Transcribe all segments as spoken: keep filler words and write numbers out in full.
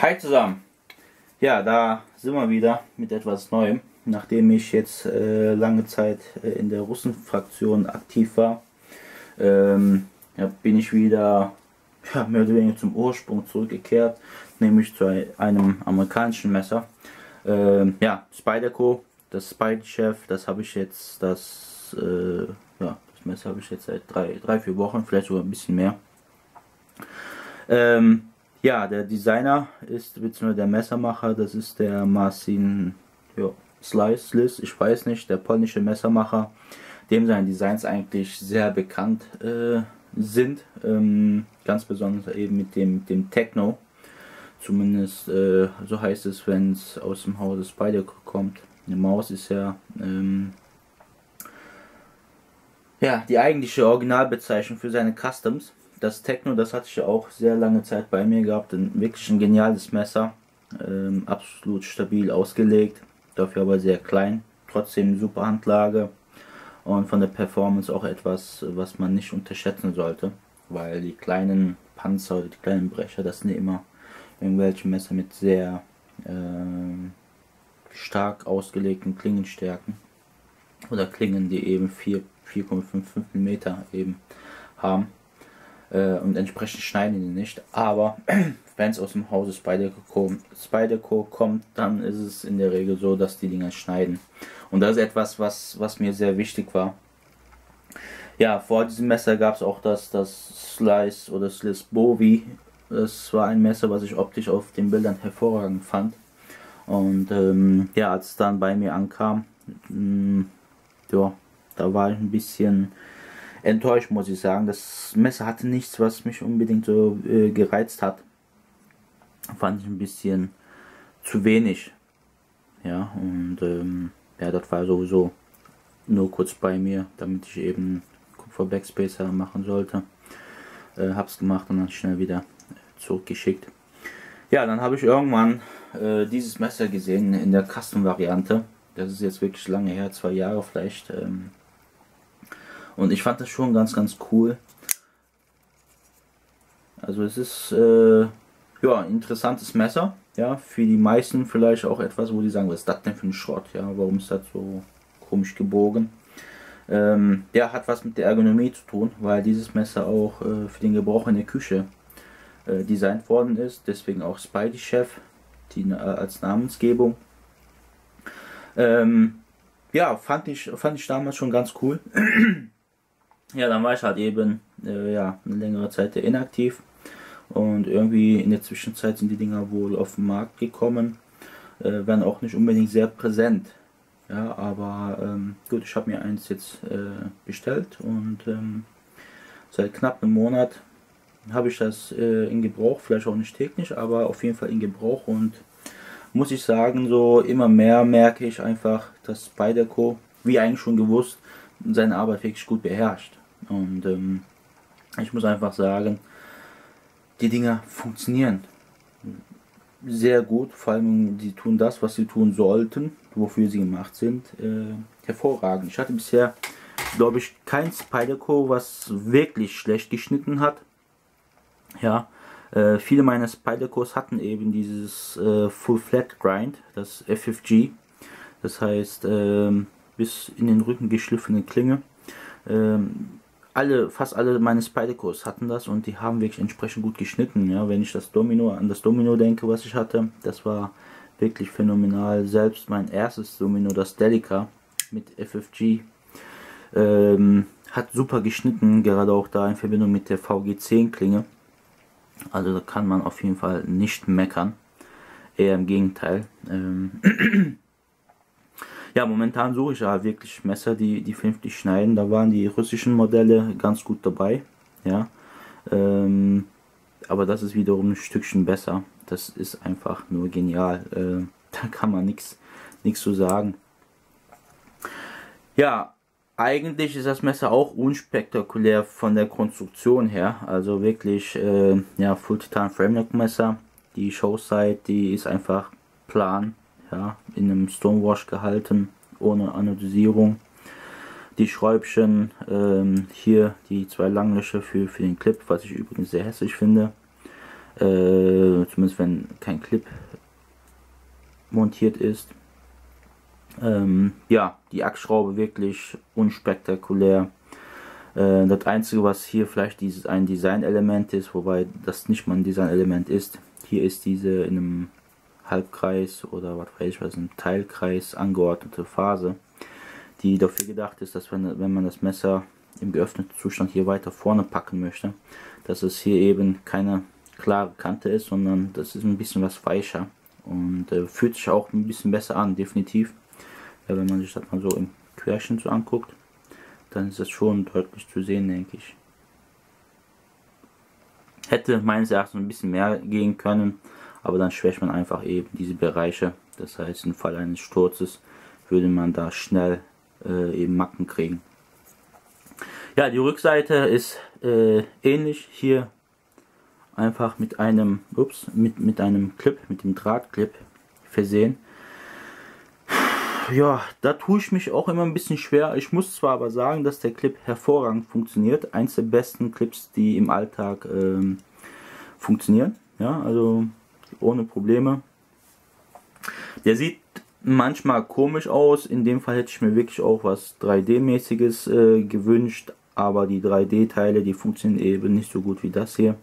Hi zusammen! Ja, da sind wir wieder mit etwas Neuem. Nachdem ich jetzt äh, lange Zeit äh, in der Russenfraktion aktiv war, ähm, ja, bin ich wieder ja, mehr oder weniger zum Ursprung zurückgekehrt, nämlich zu einem amerikanischen Messer. Ähm, ja, Spyderco, das Spidey Chef, das habe ich jetzt, das, äh, ja, das Messer habe ich jetzt seit drei, drei, vier Wochen, vielleicht sogar ein bisschen mehr. Ähm, ja, der Designer ist, beziehungsweise der Messermacher, das ist der Marcin ja, Slice, Sliss, ich weiß nicht, der polnische Messermacher, dem seine Designs eigentlich sehr bekannt äh, sind, ähm, ganz besonders eben mit dem, mit dem Techno, zumindest äh, so heißt es, wenn es aus dem Hause Spyderco kommt. Eine Maus ist ja ähm, ja die eigentliche Originalbezeichnung für seine Customs. Das Techno, das hatte ich ja auch sehr lange Zeit bei mir gehabt, ein wirklich ein geniales Messer, ähm, absolut stabil ausgelegt, dafür aber sehr klein, trotzdem super Handlage und von der Performance auch etwas, was man nicht unterschätzen sollte, weil die kleinen Panzer oder die kleinen Brecher, das sind immer irgendwelche Messer mit sehr äh, stark ausgelegten Klingenstärken oder Klingen, die eben vier Komma fünf Millimeter eben haben. Und entsprechend schneiden die nicht, aber wenn es aus dem Hause Spyderco, Spyderco kommt, dann ist es in der Regel so, dass die Dinger schneiden. Und das ist etwas, was, was mir sehr wichtig war. Ja, vor diesem Messer gab es auch das, das Slice oder Sliss Bowie. Das war ein Messer, was ich optisch auf den Bildern hervorragend fand. Und ähm, ja, als es dann bei mir ankam, mh, ja, da war ich ein bisschen enttäuscht, muss ich sagen. Das Messer hatte nichts, was mich unbedingt so äh, gereizt hat. Fand ich ein bisschen zu wenig. Ja, und ähm, ja, das war sowieso nur kurz bei mir, damit ich eben Kupfer Backspacer machen sollte. Äh, hab's gemacht und dann schnell wieder zurückgeschickt. Ja, dann habe ich irgendwann äh, dieses Messer gesehen in der Custom-Variante. Das ist jetzt wirklich lange her, zwei Jahre vielleicht. Ähm, Und ich fand das schon ganz, ganz cool. Also es ist äh, ja ein interessantes Messer. Ja, für die meisten vielleicht auch etwas, wo die sagen, was ist das denn für ein Schrott? Ja, warum ist das so komisch gebogen? Ähm, ja, hat was mit der Ergonomie zu tun, weil dieses Messer auch äh, für den Gebrauch in der Küche äh, designt worden ist. Deswegen auch Spidey Chef die, äh, als Namensgebung. Ähm, ja, fand ich, fand ich damals schon ganz cool. Ja, dann war ich halt eben äh, ja, eine längere Zeit inaktiv und irgendwie in der Zwischenzeit sind die Dinger wohl auf den Markt gekommen, äh, werden auch nicht unbedingt sehr präsent. Ja, aber ähm, gut, ich habe mir eins jetzt äh, bestellt und ähm, seit knapp einem Monat habe ich das äh, in Gebrauch, vielleicht auch nicht täglich, aber auf jeden Fall in Gebrauch und muss ich sagen, so immer mehr merke ich einfach, dass Spyderco, wie eigentlich schon gewusst, seine Arbeit wirklich gut beherrscht. Und ähm, ich muss einfach sagen, die Dinger funktionieren sehr gut, vor allem die tun das, was sie tun sollten, wofür sie gemacht sind, äh, hervorragend. Ich hatte bisher, glaube ich, kein Spyderco, was wirklich schlecht geschnitten hat. Ja, äh, viele meiner Spydercos hatten eben dieses äh, Full Flat Grind, das F F G, das heißt äh, bis in den Rücken geschliffene Klinge. Ähm, alle, fast alle meine Spydercos hatten das und die haben wirklich entsprechend gut geschnitten. Ja, wenn ich das Domino an das Domino denke, was ich hatte, das war wirklich phänomenal. Selbst mein erstes Domino, das Delica mit F F G, ähm, hat super geschnitten, gerade auch da in Verbindung mit der V G zehn Klinge. Also da kann man auf jeden Fall nicht meckern, eher im Gegenteil. Ähm Ja, momentan suche ich ja wirklich Messer, die, die vernünftig schneiden. Da waren die russischen Modelle ganz gut dabei. Ja, ähm, aber das ist wiederum ein Stückchen besser. Das ist einfach nur genial. Äh, da kann man nichts nichts zu sagen. Ja, eigentlich ist das Messer auch unspektakulär von der Konstruktion her. Also wirklich, äh, ja, Full Titan Framelock Messer. Die Showside, die ist einfach plan. Ja, in einem Stonewash gehalten, ohne Anodisierung. Die Schräubchen, ähm, hier die zwei Langlöcher für, für den Clip, was ich übrigens sehr hässlich finde. Äh, zumindest wenn kein Clip montiert ist. Ähm, ja, die Achsschraube wirklich unspektakulär. Äh, das einzige, was hier vielleicht dieses ein Designelement ist, wobei das nicht mal ein Designelement ist, hier ist diese in einem Halbkreis oder was weiß ich was, ein Teilkreis angeordnete Phase, die dafür gedacht ist, dass wenn, wenn man das Messer im geöffneten Zustand hier weiter vorne packen möchte, dass es hier eben keine klare Kante ist, sondern das ist ein bisschen was weicher und äh, fühlt sich auch ein bisschen besser an, definitiv. Ja, wenn man sich das mal so im Querschnitt so anguckt, dann ist das schon deutlich zu sehen, denke ich. Hätte meines Erachtens ein bisschen mehr gehen können, aber dann schwächt man einfach eben diese Bereiche. Das heißt, im Fall eines Sturzes würde man da schnell äh, eben Macken kriegen. Ja, die Rückseite ist äh, ähnlich, hier einfach mit einem, ups, mit, mit einem Clip, mit dem Drahtclip versehen. Ja, da tue ich mich auch immer ein bisschen schwer. Ich muss zwar aber sagen, dass der Clip hervorragend funktioniert. Eins der besten Clips, die im Alltag ähm, funktionieren. Ja, also ohne Probleme. Der sieht manchmal komisch aus. In dem Fall hätte ich mir wirklich auch was drei D-mäßiges äh, gewünscht. Aber die drei D-Teile, die funktionieren eben nicht so gut wie das hier.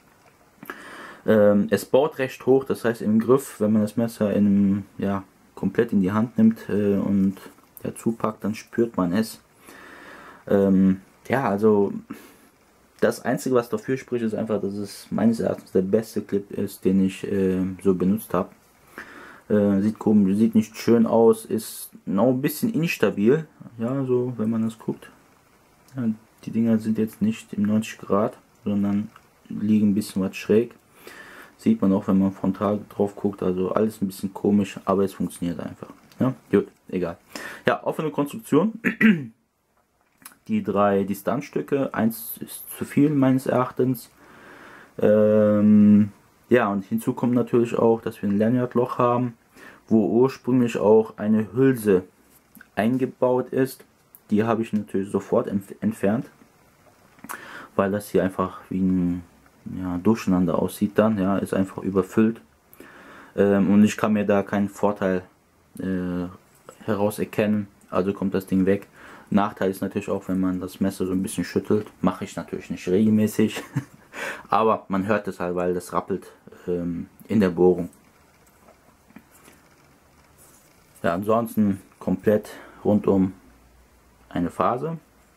Ähm, es baut recht hoch, das heißt im Griff, wenn man das Messer in, ja, komplett in die Hand nimmt äh, und ja, zupackt, dann spürt man es. Ähm, ja, also das Einzige, was dafür spricht, ist einfach, dass es meines Erachtens der beste Clip ist, den ich äh, so benutzt habe. Äh, sieht komisch, sieht nicht schön aus, ist noch ein bisschen instabil, ja, so wenn man das guckt. Ja, die Dinger sind jetzt nicht im neunzig Grad, sondern liegen ein bisschen was schräg. Sieht man auch, wenn man frontal drauf guckt, also alles ein bisschen komisch, aber es funktioniert einfach. Ja, gut, egal. Ja, offene Konstruktion. Die drei Distanzstücke, eins ist zu viel meines Erachtens. Ähm, ja, und hinzu kommt natürlich auch, dass wir ein Lanyardloch haben, wo ursprünglich auch eine Hülse eingebaut ist. Die habe ich natürlich sofort entfernt, weil das hier einfach wie ein, ja, Durcheinander aussieht dann, ja, ist einfach überfüllt. Ähm, und ich kann mir da keinen Vorteil äh, heraus erkennen, also kommt das Ding weg. Nachteil ist natürlich auch, wenn man das Messer so ein bisschen schüttelt, mache ich natürlich nicht regelmäßig, aber man hört es halt, weil das rappelt ähm, in der Bohrung. Ja, ansonsten komplett rundum eine Phase.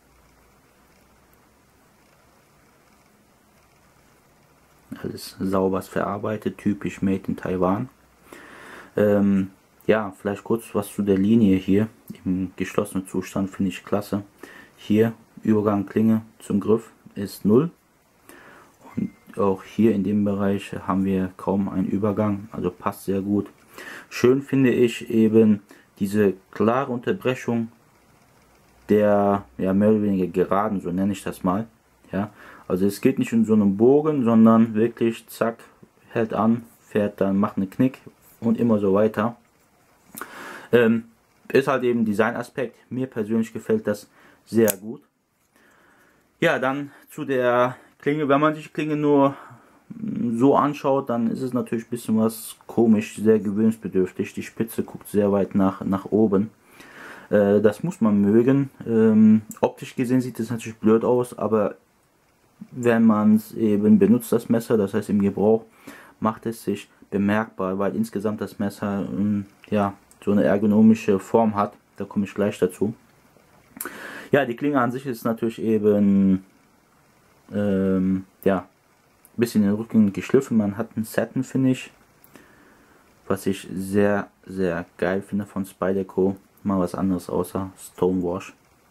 Alles sauber verarbeitet, typisch made in Taiwan. Ähm, ja, vielleicht kurz was zu der Linie hier. Im geschlossenen Zustand finde ich klasse. Hier Übergang Klinge zum Griff ist null. Und auch hier in dem Bereich haben wir kaum einen Übergang, also passt sehr gut. Schön finde ich eben diese klare Unterbrechung der, ja, mehr oder weniger geraden, so nenne ich das mal. Ja, also es geht nicht in so einem Bogen, sondern wirklich zack, hält an, fährt dann, macht einen Knick und immer so weiter. Ähm, ist halt eben Designaspekt. Mir persönlich gefällt das sehr gut. Ja, dann zu der Klinge. Wenn man sich die Klinge nur so anschaut, dann ist es natürlich ein bisschen was komisch, sehr gewöhnungsbedürftig. Die Spitze guckt sehr weit nach, nach oben. Äh, das muss man mögen. Ähm, optisch gesehen sieht es natürlich blöd aus, aber wenn man es eben benutzt, das Messer, das heißt im Gebrauch, macht es sich bemerkbar, weil insgesamt das Messer ähm, ja, so eine ergonomische Form hat. Da komme ich gleich dazu. Ja, die Klinge an sich ist natürlich eben ähm, ja, ein bisschen den Rücken geschliffen. Man hat ein Satin Finish, was ich sehr, sehr geil finde von Spyderco. Mal was anderes außer Stonewash.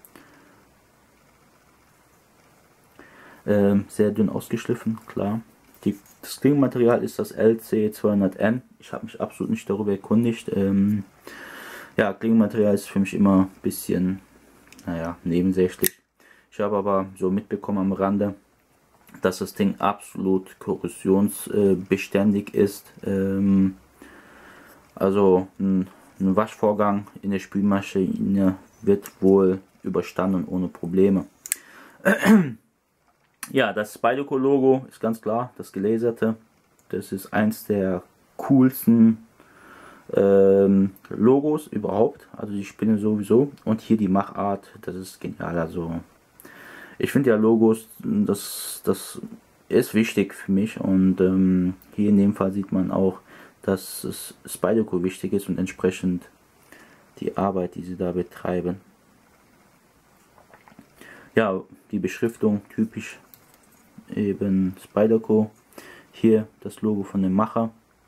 Ähm, sehr dünn ausgeschliffen, klar. Die, das Klingenmaterial ist das L C zweihundert N. Ich habe mich absolut nicht darüber erkundigt. Ähm, ja, Klingenmaterial ist für mich immer ein bisschen, naja, nebensächlich. Ich habe aber so mitbekommen am Rande, dass das Ding absolut korrosionsbeständig ist. Ähm, also ein, ein Waschvorgang in der Spülmaschine wird wohl überstanden ohne Probleme. Ja, das Spyderco Logo ist ganz klar, das gelaserte. Das ist eins der coolsten ähm, Logos überhaupt. Also die Spinne sowieso. Und hier die Machart, das ist genial. Also ich finde ja Logos, das, das ist wichtig für mich. Und ähm, hier in dem Fall sieht man auch, dass es Spyderco wichtig ist und entsprechend die Arbeit, die sie da betreiben. Ja, die Beschriftung typisch eben Spyderco. Hier das Logo von dem Macher,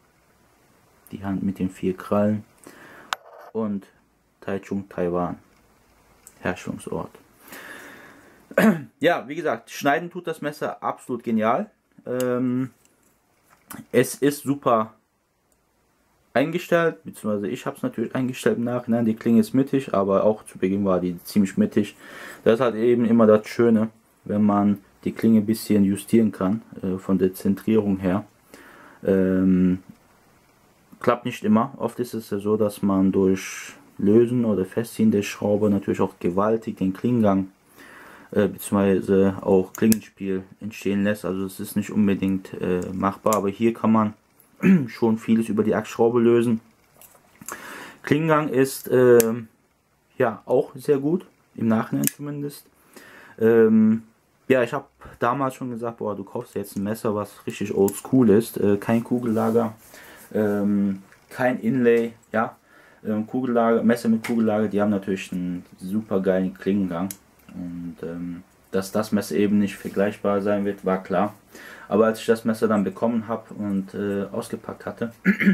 die Hand mit den vier Krallen und Taichung, Taiwan, Herrschungsort. Ja, wie gesagt, schneiden tut das Messer absolut genial. Ähm, es ist super eingestellt, beziehungsweise ich habe es natürlich eingestellt im Nachhinein. Die Klinge ist mittig, aber auch zu Beginn war die ziemlich mittig. Das ist halt eben immer das Schöne, wenn man die Klinge ein bisschen justieren kann, äh, von der Zentrierung her. Ähm, klappt nicht immer. Oft ist es ja so, dass man durch Lösen oder Festziehen der Schraube natürlich auch gewaltig den Klingengang äh, bzw. auch Klingenspiel entstehen lässt. Also es ist nicht unbedingt äh, machbar, aber hier kann man schon vieles über die Achsschraube lösen. Klingengang ist äh, ja auch sehr gut, im Nachhinein zumindest. Ähm, ja, ich habe damals schon gesagt, boah, du kaufst jetzt ein Messer, was richtig oldschool ist. Äh, kein Kugellager, ähm, kein Inlay, ja. Ähm, Kugellager, Messer mit Kugellager, die haben natürlich einen super geilen Klingengang. Und ähm, dass das Messer eben nicht vergleichbar sein wird, war klar. Aber als ich das Messer dann bekommen habe und äh, ausgepackt hatte,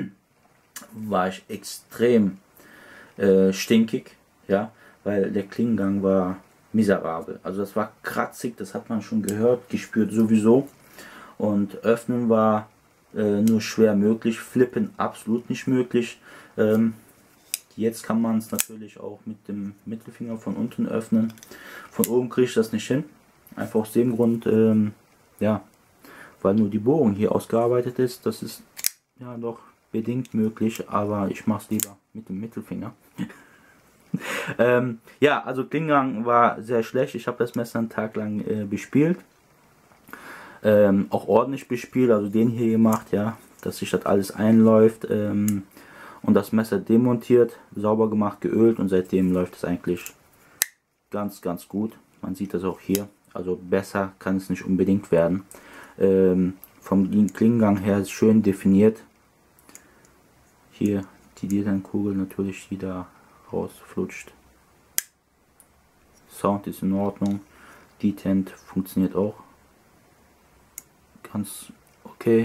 war ich extrem äh, stinkig, ja, weil der Klingengang war miserabel. Also das war kratzig, das hat man schon gehört, gespürt sowieso. Und öffnen war äh, nur schwer möglich, flippen absolut nicht möglich. Ähm, jetzt kann man es natürlich auch mit dem Mittelfinger von unten öffnen. Von oben kriege ich das nicht hin. Einfach aus dem Grund, ähm, ja, weil nur die Bohrung hier ausgearbeitet ist. Das ist ja doch bedingt möglich, aber ich mache es lieber mit dem Mittelfinger. ähm, ja, also Klingengang war sehr schlecht. Ich habe das Messer einen Tag lang äh, bespielt. Ähm, auch ordentlich bespielt, also den hier gemacht, ja, dass sich das alles einläuft ähm, und das Messer demontiert, sauber gemacht, geölt und seitdem läuft es eigentlich ganz, ganz gut. Man sieht das auch hier, also besser kann es nicht unbedingt werden. Ähm, vom Klingengang her ist schön definiert. Hier die Designkugel natürlich, die da rausflutscht. Sound ist in Ordnung. Detent funktioniert auch ganz okay.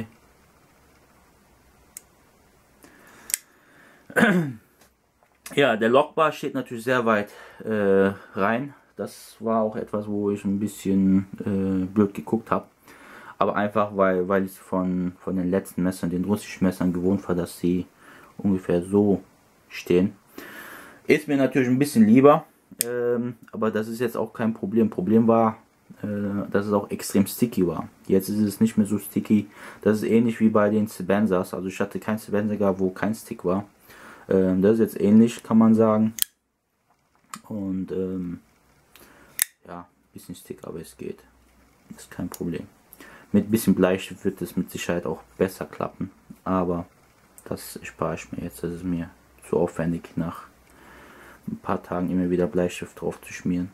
Ja, der Lockbar steht natürlich sehr weit äh, rein. Das war auch etwas, wo ich ein bisschen äh, blöd geguckt habe. Aber einfach, weil, weil ich von, von den letzten Messern, den russischen Messern gewohnt war, dass sie ungefähr so stehen. Ist mir natürlich ein bisschen lieber, ähm, aber das ist jetzt auch kein Problem. Problem war, äh, dass es auch extrem sticky war. Jetzt ist es nicht mehr so sticky. Das ist ähnlich wie bei den Sebenzas. Also ich hatte kein Sebenza gehabt, wo kein Stick war. Ähm, das ist jetzt ähnlich, kann man sagen. Und ähm, ja, ein bisschen Stick, aber es geht. Ist kein Problem. Mit ein bisschen Bleistift wird es mit Sicherheit auch besser klappen, aber das spare ich mir jetzt. Das ist mir zu aufwendig, nach ein paar Tagen immer wieder Bleistift drauf zu schmieren.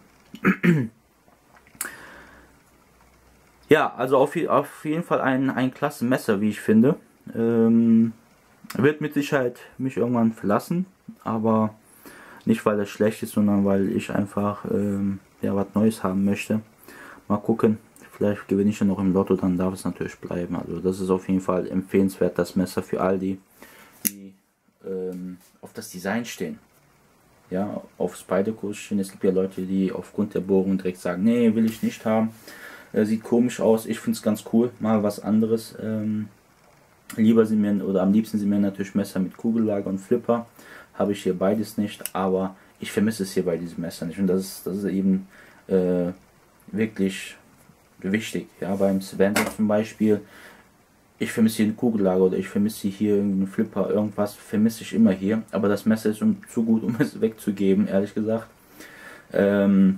Ja, also auf, auf jeden Fall ein, ein klasse Messer, wie ich finde. Ähm, wird mit Sicherheit mich irgendwann verlassen, aber nicht weil es schlecht ist, sondern weil ich einfach ähm, ja, was Neues haben möchte. Mal gucken. Vielleicht gewinne ich ja noch im Lotto, dann darf es natürlich bleiben. Also das ist auf jeden Fall empfehlenswert, das Messer für all die, die ähm, auf das Design stehen. Ja, auf Spyderco stehen. Es gibt ja Leute, die aufgrund der Bohrung direkt sagen, nee, will ich nicht haben. Äh, sieht komisch aus. Ich finde es ganz cool. Mal was anderes. Ähm, lieber sind mir, oder am liebsten sind mir natürlich Messer mit Kugellager und Flipper. Habe ich hier beides nicht, aber ich vermisse es hier bei diesem Messer nicht. Und das ist, das ist eben äh, wirklich wichtig, ja, beim Sebenza zum Beispiel. Ich vermisse hier eine Kugellager oder ich vermisse hier einen Flipper, irgendwas vermisse ich immer hier, aber das Messer ist zu gut, um es wegzugeben, ehrlich gesagt. Ähm,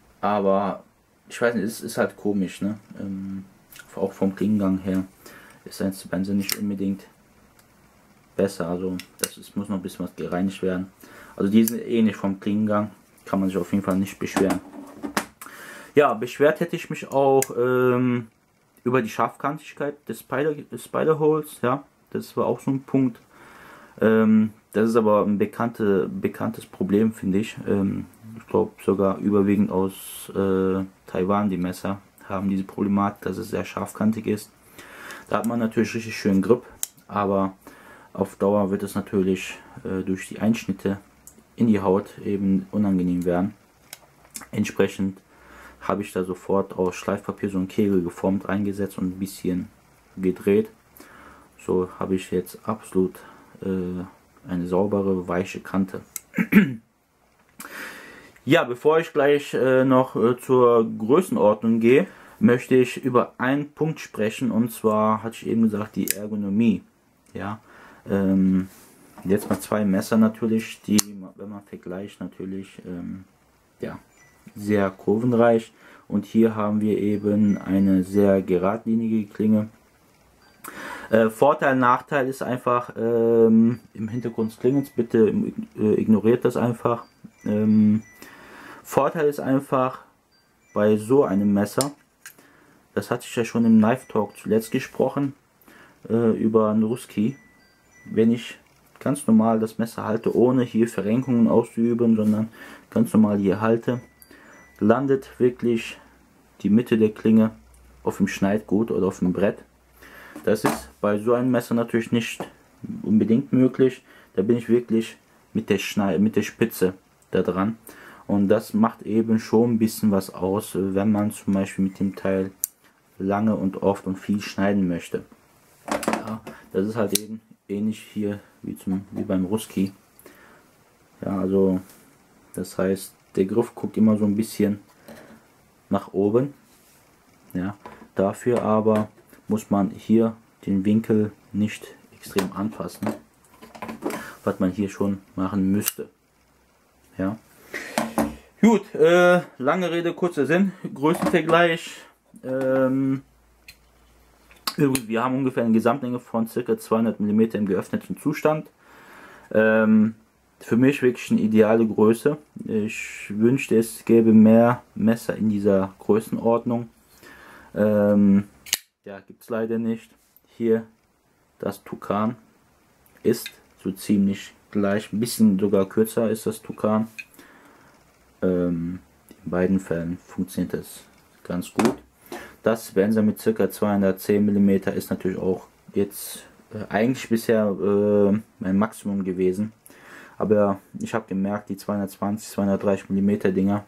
aber ich weiß nicht, es ist halt komisch, ne? Ähm, auch vom Klingengang her ist eins zu eins nicht unbedingt besser. Also das ist, muss noch ein bisschen was gereinigt werden. Also die sind ähnlich vom Klingengang. Kann man sich auf jeden Fall nicht beschweren. Ja, beschwert hätte ich mich auch ähm, über die Scharfkantigkeit des Spider, Spider-Holes. Ja, das war auch so ein Punkt. Ähm, das ist aber ein bekannte, bekanntes Problem, finde ich. Ähm, ich glaube sogar überwiegend aus äh, Taiwan, die Messer haben diese Problematik, dass es sehr scharfkantig ist. Da hat man natürlich richtig schön Grip, aber auf Dauer wird es natürlich äh, durch die Einschnitte in die Haut eben unangenehm werden. Entsprechend habe ich da sofort aus Schleifpapier so einen Kegel geformt, eingesetzt und ein bisschen gedreht. So habe ich jetzt absolut äh, eine saubere, weiche Kante. Ja, bevor ich gleich äh, noch äh, zur Größenordnung gehe, möchte ich über einen Punkt sprechen, und zwar hatte ich eben gesagt, die Ergonomie. Ja, ähm, jetzt mal zwei Messer natürlich, die, wenn man vergleicht, natürlich ähm, ja, sehr kurvenreich, und hier haben wir eben eine sehr geradlinige Klinge. Äh, Vorteil, Nachteil ist einfach, ähm, im Hintergrund des Klingens, bitte äh, ignoriert das einfach. Ähm, Vorteil ist einfach, bei so einem Messer, das hatte ich ja schon im Knife Talk zuletzt gesprochen, äh, über einen Ruski, wenn ich ganz normal das Messer halte, ohne hier Verrenkungen auszuüben, sondern ganz normal hier halte, landet wirklich die Mitte der Klinge auf dem Schneidgut oder auf dem Brett. Das ist bei so einem Messer natürlich nicht unbedingt möglich. Da bin ich wirklich mit der, Schneid mit der Spitze da dran. Und das macht eben schon ein bisschen was aus, wenn man zum Beispiel mit dem Teil lange und oft und viel schneiden möchte. Ja, das ist halt eben ähnlich hier wie, zum, wie beim Ruski. Ja, also das heißt, der Griff guckt immer so ein bisschen nach oben. Ja, dafür aber muss man hier den Winkel nicht extrem anpassen, was man hier schon machen müsste. Ja. Gut, äh, lange Rede, kurzer Sinn, Größenvergleich. Ähm, wir haben ungefähr eine Gesamtlänge von ca. zweihundert Millimeter im geöffneten Zustand. Ähm, für mich wirklich eine ideale Größe. Ich wünschte, es gäbe mehr Messer in dieser Größenordnung. Ähm, ja, gibt es leider nicht. Hier das Tukan ist so ziemlich gleich, ein bisschen sogar kürzer ist das Tukan. Ähm, in beiden Fällen funktioniert das ganz gut. Das Vensa mit ca. zweihundertzehn Millimeter ist natürlich auch jetzt äh, eigentlich bisher äh, mein Maximum gewesen. Aber ich habe gemerkt, die zweihundertzwanzig, zweihundertdreißig Millimeter Dinger,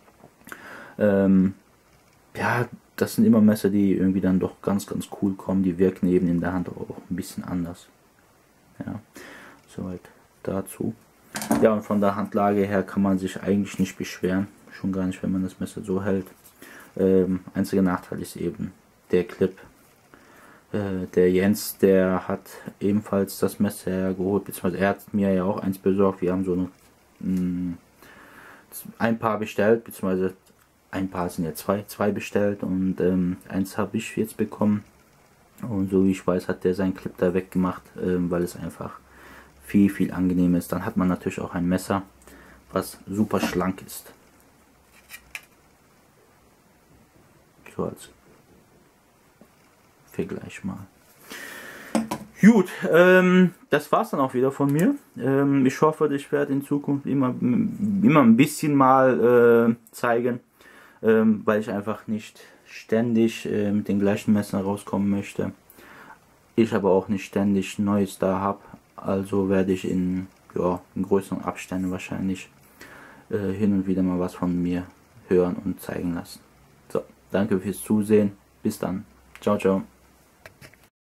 ähm, ja, das sind immer Messer, die irgendwie dann doch ganz, ganz cool kommen. Die wirken eben in der Hand auch ein bisschen anders. Ja, soweit dazu. Ja, und von der Handlage her kann man sich eigentlich nicht beschweren. Schon gar nicht, wenn man das Messer so hält. Ähm, einziger Nachteil ist eben der Clip. Äh, der Jens, der hat ebenfalls das Messer hergeholt, beziehungsweise er hat mir ja auch eins besorgt. Wir haben so eine, mh, ein Paar bestellt, beziehungsweise ein Paar sind ja zwei, zwei bestellt, und ähm, eins habe ich jetzt bekommen. Und so wie ich weiß, hat der seinen Clip da weggemacht, ähm, weil es einfach viel, viel angenehmer ist. Dann hat man natürlich auch ein Messer, was super schlank ist. So als Vergleich mal. Gut, ähm, das war's dann auch wieder von mir. Ähm, ich hoffe, ich werde in Zukunft immer, immer ein bisschen mal äh, zeigen, ähm, weil ich einfach nicht ständig äh, mit den gleichen Messern rauskommen möchte. Ich aber auch nicht ständig Neues da habe. Also werde ich in, ja, in größeren Abständen wahrscheinlich äh, hin und wieder mal was von mir hören und zeigen lassen. So, danke fürs Zusehen. Bis dann. Ciao, ciao.